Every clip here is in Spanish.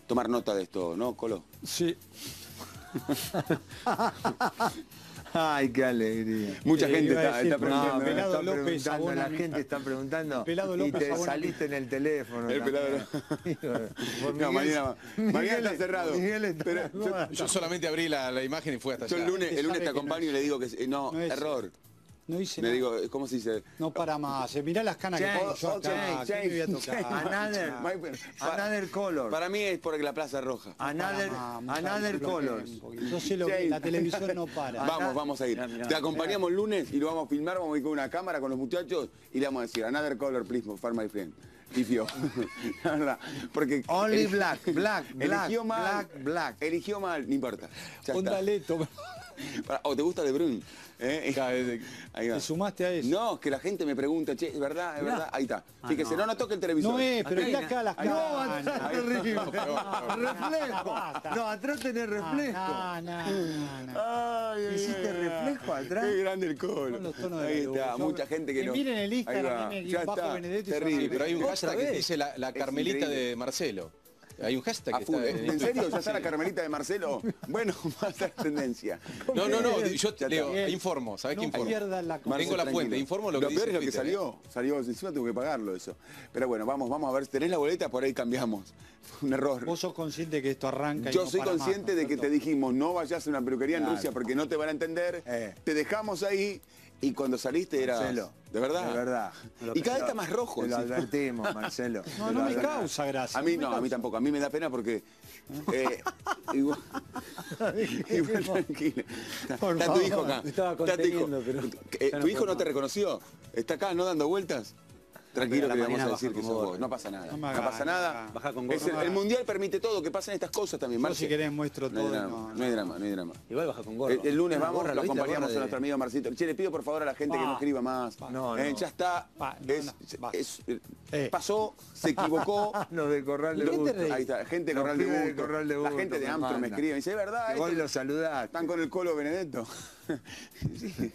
tomar nota de esto, ¿no, Colo? Sí. Ay, qué alegría. Mucha gente iba a está decir, preguntando. no, Pelado está López preguntando, abona la mi- gente está preguntando El Pelado y López te abona saliste en el teléfono. El también. No, mañana está cerrado. Miguel está Pero Yo solamente abrí la imagen y fui hasta yo allá. el lunes sabe te que acompaño no y le digo que no, no es- error. No hice Le nada. digo, ¿cómo se dice? No para más. Mirá las canas que tengo yo acá. ¿Qué me voy a tocar? Another color. Para mí es porque la Plaza Roja. Another colors. Yo sé lo que James. la televisión no para. Vamos a ir. Mirá, Te acompañamos el lunes y lo vamos a filmar, vamos a ir con una cámara con los muchachos y le vamos a decir, another color, please, for my friend. Pifió. La verdad. Porque Only black. eligió mal. Eligió mal, no importa. Ya Onda está. Leto. ¿O te gusta De Bruyne? Ahí va. Te sumaste a eso. No, que la gente me pregunta, che, ¿es verdad? ¿Es verdad? Ahí está. Fíjese, no toque el televisor. No es, pero Acá mirá hay acá las No, canas. atrás terrible. Reflejo. Basta. No, atrás tenés reflejo. Ay, ¿Hiciste reflejo atrás? Qué grande el colo. Son los tonos de Ahí la luz. está, Yo- mucha gente que no. miren el Ahí Instagram, va. tiene Ya bajo está. Benedetto y Terrible. Solari. Pero hay un ¿Otra hashtag que vez? dice la Carmelita increíble. de Marcelo. Hay un hashtag A que full. está ¿En serio? ¿Ya está la Carmelita de Marcelo? Bueno, va a ser tendencia. No, yo Ya leo, está. informo, ¿sabés qué No informo? pierdan la Tengo la Tranquilo. fuente, informo lo que dice peor es lo que Twitter, salió encima tengo que pagarlo eso. Pero bueno, vamos a ver, tenés la boleta, por ahí cambiamos. Fue un error. Vos sos consciente que esto arranca y Yo no soy para más, consciente ¿no? de que te dijimos, no vayas a una peluquería en Claro. Rusia porque no te van a entender. Te dejamos ahí y cuando saliste era... Marcelo, ¿De verdad? De verdad. Y cada vez está más rojo. Te lo encima. advertimos, Marcelo. No, Te no lo me advertimos. causa gracia. A mí me no, a mí causa. tampoco. A mí me da pena porque... igual tranquilo. Por Está tu hijo favor. acá. Me estaba Está tu hijo. conteniendo, pero ya no ¿Tu hijo puedo no te más. reconoció? ¿Está acá, no dando vueltas? Tranquilo Pero a que la le vamos a mañana decir baja que con sos gorra. vos. No pasa nada. No me No hagas, pasa nada. baja con Es gorra. el mundial permite todo, que pasen estas cosas también, Yo Marce. si querés muestro No hay todo. drama, no hay drama, no hay drama. Igual baja con gorro. El lunes Una vamos, gorra, lo ¿viste? La acompañamos gorra a nuestro amigo Marcito. Che, le pido por favor a la gente que no escriba más. No. Ya está. No. Pasó, se equivocó. Los de Corral de ¿Qué te Busto. reís? Ahí está, gente de Los Corral de pibes de Busto. Corral de La Busto gente de me Amsterdam me mandan. escribe. Me dice, ¿es verdad? Que vos esto? lo saludás. ¿Están con el Colo Benedetto? Sí.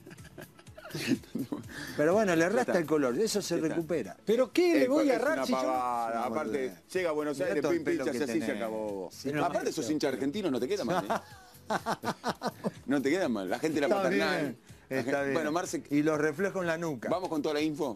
Pero bueno, le resta está. el color, eso se Ya está. recupera. ¿Pero qué le voy a Es errar una si yo... pavada. No, Aparte, boludo. llega a Buenos Mirá Aires, todo el pim, pelo pinchas que y así se tenés. acabó. Sí, Aparte sos hincha argentino, no te queda mal, No te queda mal. La gente de la Está paternal. bien, La está gente- bien. Bueno, Marce, Y los reflejos en la nuca. ¿vamos con toda la info?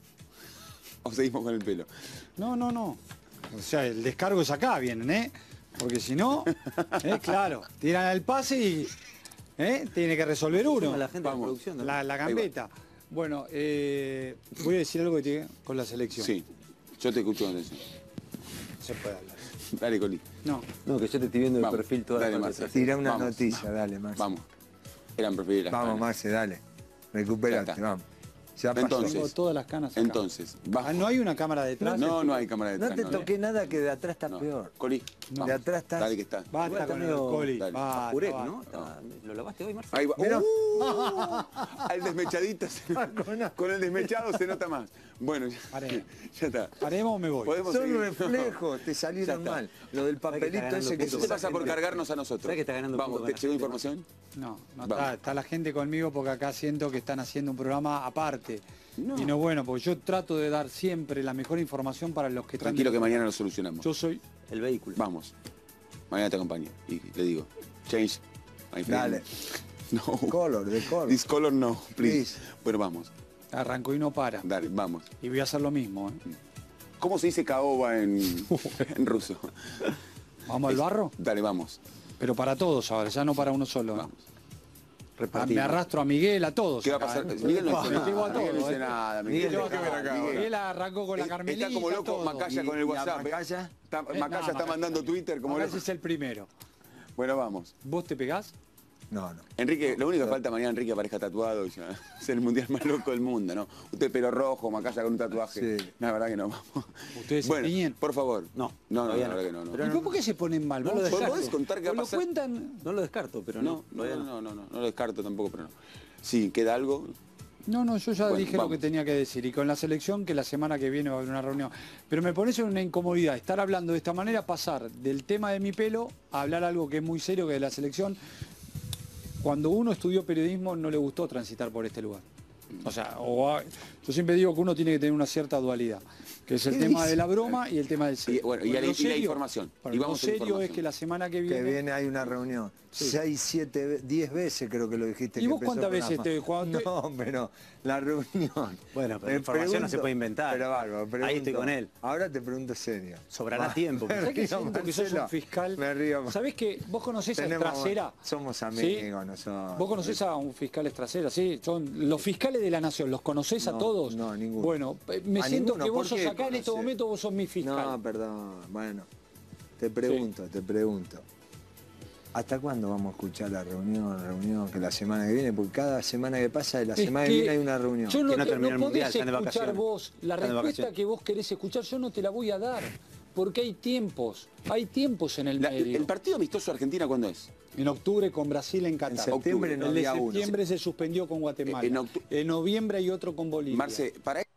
¿O seguimos con el pelo? No. O sea, el descargo es acá, vienen, ¿eh? Porque si no, claro, tiran el pase y tiene que resolver uno. La gente de la Vamos. producción. ¿no? La gambeta. Bueno, voy a decir algo que tiene con la selección. Sí, yo te escucho con eso. Se puede hablar. Dale, Coli. No, No, que yo te estoy viendo el Vamos, perfil toda dale, la Marce. parte. Tira una Vamos. noticia, dale, Marce. Vamos. Eran preferibles. Vamos, Marce, dale. Ya Recuperate, está. vamos. Ya pasó. Entonces, tengo todas las canas acá. Entonces, Ah, ¿no hay una cámara detrás? No hay cámara No detrás. te toqué nada que de atrás está No. peor. Coli, No. vamos. De atrás está. Dale que está. Basta Igual con el medio- coli. Dale. Basta, Puré, basta. ¿no? ¿Lo lavaste hoy, Marcelo? Ahí va. Mirá. Al desmechadito. Con el desmechado se nota más. Bueno, Paré. ya está. ¿Paremos o me voy? Podemos Son seguir. reflejos, te Ya salieron está. mal. Lo del papelito ganando ese que Eso puntos te pasa por gente. cargarnos a nosotros. ¿Sabés que está ganando un Vamos, poco ¿te con la llegó gente, información? No Vamos. está la gente conmigo porque acá siento que están haciendo un programa aparte. No. Y no bueno, porque yo trato de dar siempre la mejor información para los que Tranquilo que están... mañana lo solucionamos. Yo soy... El vehículo. Vamos. Mañana te acompaño. Y le digo, change my friend. Dale. No. color, de color. This color no, please. Please. Bueno, vamos. Arrancó y no para. Dale, vamos. Y voy a hacer lo mismo. ¿Cómo se dice caoba en ruso? ¿Vamos al barro? Dale, vamos. Pero para todos ahora, ya no para uno solo. Vamos. Me arrastro a Miguel, a todos. ¿Qué va a acá, pasar? ¿eh? Miguel no dice Llevo nada. a Miguel no todos, dice nada. Miguel, Miguel, ¿qué ver acá? Miguel arrancó con la Carmelita. Está como loco. todo. Macaya con el ¿Y a WhatsApp. Macaya? Macaya está mandando Twitter como Macaya loco. es el primero. Bueno, vamos. ¿Vos te pegás? No. Enrique, lo único que falta mañana, Enrique aparezca tatuado y ya, es el mundial más loco del mundo, ¿no? Usted pelo rojo, Macaya con un tatuaje. Sí. No, la verdad que no, vamos. ¿Ustedes se Bueno, tiñen? por favor. No, No, la todavía verdad que no. Pero ¿Y por qué se ponen mal? no ¿Vos lo podés ¿Podés contar qué va a lo pasar? cuentan? No lo descarto, pero No, todavía no lo descarto tampoco, pero no. Sí, ¿queda algo? No, yo ya Bueno, dije vamos. lo que tenía que decir. Y con la selección, que la semana que viene va a haber una reunión. Pero me pones en una incomodidad estar hablando de esta manera, pasar del tema de mi pelo a hablar algo que es muy serio, que es de la selección. Cuando uno estudió periodismo no le gustó transitar por este lugar. O sea, yo siempre digo que uno tiene que tener una cierta dualidad. Que es el ¿Qué tema dice? de la broma y el tema del Y, sexo. bueno, y Bueno, la- lo y la serio- información. bueno, Y vamos lo a la serio es información. que la semana que Que viene... viene, hay una reunión. Sí. 6, 7, 10 veces creo que lo dijiste. ¿Y que vos empezó cuántas el veces programa. cuando te- No, pero la reunión. Bueno, pero Me la información no se pregunto- puede inventar. Pero bárbaro, Ahí estoy con él. Ahora te pregunto serio. Sobrará Va, tiempo. me ¿Sabés que río, siento que sos Marcelo. un fiscal? Me río. ¿Sabés que vos conocés a Tenemos- Trasera? Somos ¿Sí? amigos nosotros. ¿Vos conocés a un fiscal Trasera? Sí, son los fiscales de la nación. ¿Los conocés a No, todos? no, ninguno. Bueno, me A siento ninguno, que vos ¿por sos qué acá en este conocés? momento, vos sos mi fiscal. No, perdón. Bueno, te pregunto. ¿Hasta cuándo vamos a escuchar la reunión, que la semana que viene? Porque cada semana que pasa, la Es semana que viene hay una reunión. Yo no, Que no te- termina no el mundial, podés están de escuchar vacaciones. vos. La Están de respuesta vacaciones. que vos querés escuchar yo no te la voy a dar. Porque hay tiempos en el medio. ¿El partido amistoso de Argentina cuándo es? En octubre con Brasil en Qatar. En septiembre no El de había uno. septiembre se suspendió con Guatemala. En octu- En noviembre hay otro con Bolivia. Marce, para